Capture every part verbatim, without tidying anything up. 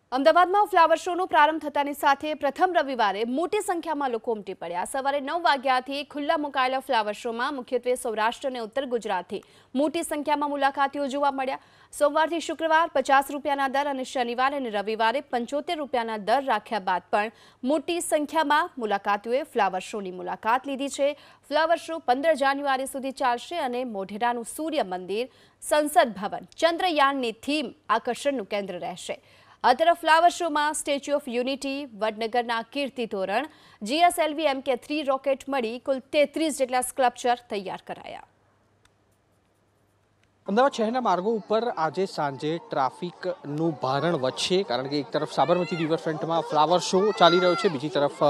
અમદાવાદમાં ફ્લાવર શોનો પ્રારંભ થતાની સાથે પ્રથમ રવિવારે મોટી સંખ્યામાં લોકો ઉમટી પડ્યા। સવારે નવ વાગ્યાથી ખુલ્લા મુકાયેલા ફ્લાવર શોમાં મુખ્યત્વે સૌરાષ્ટ્ર અને ઉત્તર ગુજરાતથી મોટી સંખ્યામાં મુલાકાતીઓ જોવા મળ્યા। સોમવારથી શુક્રવાર પચાસ રૂપિયાના દર અને શનિવારે અને રવિવારે પંચોતેર રૂપિયાના દર રાખ્યા બાદ પણ મોટી સંખ્યામાં મુલાકાતીઓએ ફ્લાવર શોની મુલાકાત લીધી છે। ફ્લાવર શો પંદર જાન્યુઆરી સુધી ચાલશે અને મોઢેરાનું સૂર્ય મંદિર, સંસદ ભવન, ચંદ્રયાનની થીમ આકર્ષણનું કેન્દ્ર રહેશે। આ તરફ ફ્લાવર શોમાં સ્ટેચ્યુ ઓફ યુનિટી, વડનગરના કીર્તિ તોરણ, જીએસએલવી એમ કે થ્રી રોકેટ મળી કુલ તેત્રીસ જેટલા સ્કલ્પચર તૈયાર કરાયા। અમદાવાદ શહેરના માર્ગો ઉપર આજે સાંજે ટ્રાફિકનું ભારણ વધશે, કારણ કે એક તરફ સાબરમતી રિવરફ્રન્ટમાં ફ્લાવર શો ચાલી રહ્યો છે, બીજી તરફ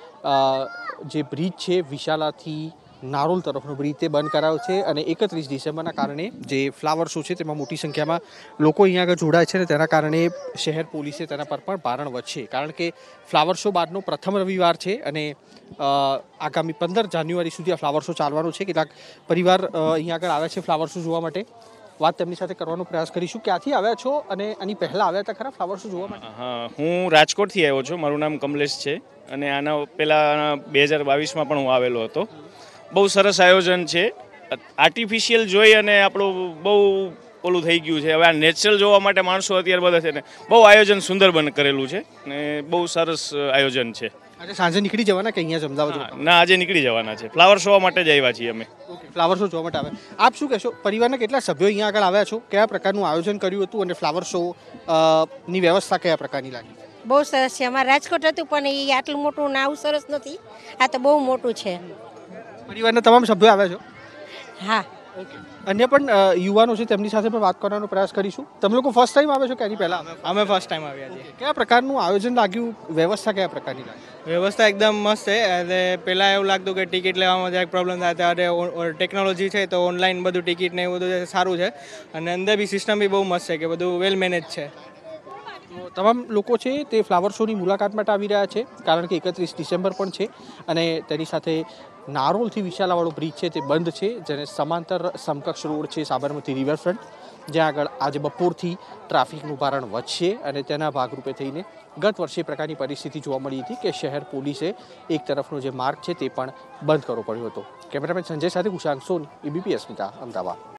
જે બ્રિજ છે વિશાલાથી નારોલ તરફનો બ્રિજ તે બંધ કરાયો છે અને એકત્રીસ ડિસેમ્બરના કારણે જે ફ્લાવર શો છે તેમાં મોટી સંખ્યામાં લોકો અહીંયા આગળ જોડાય છે અને તેના કારણે શહેર પોલીસે તેના પર પણ ભારણ વધશે, કારણ કે ફ્લાવર શો બાદનો પ્રથમ રવિવાર છે અને આગામી પંદર જાન્યુઆરી સુધી આ ફ્લાવર શો ચાલવાનો છે। કેટલાક પરિવાર અહીંયા આગળ આવ્યા છે ફ્લાવર શો જોવા માટે, વાત તેમની સાથે કરવાનો પ્રયાસ કરીશું। ક્યાંથી આવ્યા છો અને આની પહેલાં આવ્યા હતા ખરા ફ્લાવર શો જોવા માટે? હા, હું રાજકોટથી આવ્યો છું, મારું નામ કમલેશ છે અને આના પહેલાં બે હજાર બાવીસમાં પણ હું આવેલો હતો। બહુ સરસ આયોજન છે, આર્ટિફિશિયલ જોઈ અને આપણું બહુ ઓલું થઈ ગયું છે। હવે આ નેચરલ જોવા માટે માણસો અત્યારે બધા છે ને બહુ આયોજન સુંદર બન કરેલું છે ને બહુ સરસ આયોજન છે। આજે સાંજે નીકળી જવાના કે અહીંયા જ અમદાવાદ? ના, આજે નીકળી જવાના છે, ફ્લાવર શો માટે જ આવ્યા છીએ અમે। ફ્લાવર શો જોવા માટે આવ્યા। આપ શું કહેશો, પરિવારના કેટલા સભ્યો અહીંયા આગળ આવ્યા છો? કયા પ્રકારનું આયોજન કર્યું હતું અને ફ્લાવર શો ની વ્યવસ્થા કયા પ્રકારની લાગી? બહુ સરસ છે। અમારે રાજકોટ હતું પણ એ આટલું મોટું ને આવું સરસ નથી, આ તો બહુ મોટું છે। પરિવારના તમામ સભ્યો આવ્યા છો? હા, અન્ય પણ યુવાનો છે તેમની સાથે પણ વાત કરવાનો પ્રયાસ કરીશું। તમે લોકો ફર્સ્ટ ટાઈમ આવ્યા છો કે એની પહેલાં? અમે ફર્સ્ટ ટાઈમ આવ્યા છીએ। કયા પ્રકારનું આયોજન લાગ્યું, વ્યવસ્થા કયા પ્રકારની લાગી? વ્યવસ્થા એકદમ મસ્ત છે। એટલે પહેલાં એવું લાગતું કે ટિકિટ લેવામાં જરાક પ્રોબ્લેમ થાય, ત્યારે ટેકનોલોજી છે તો ઓનલાઈન બધું ટિકિટ ને એવું બધું સારું છે અને અંદર બી સિસ્ટમ બી બહુ મસ્ત છે કે બધું વેલ મેનેજ છે। તમામ લોકો છે તે ફ્લાવર શોની મુલાકાત માટે આવી રહ્યા છે, કારણ કે એકત્રીસ ડિસેમ્બર પણ છે અને તેની સાથે નારોલથી વિશાલાવાળો બ્રિજ છે તે બંધ છે, જેને સમાંતર સમકક્ષ રોડ છે સાબરમતી રિવરફ્રન્ટ, જ્યાં આગળ આજે બપોરથી ટ્રાફિકનું ભારણ વધશે અને તેના ભાગરૂપે થઈને ગત વર્ષે પ્રકારની પરિસ્થિતિ જોવા મળી હતી કે શહેર પોલીસે એક તરફનો જે માર્ગ છે તે પણ બંધ કરવો પડ્યો હતો। કેમેરામેન સંજય સાથે કુશાંક સોની, એબીપી અસ્મિતા, અમદાવાદ।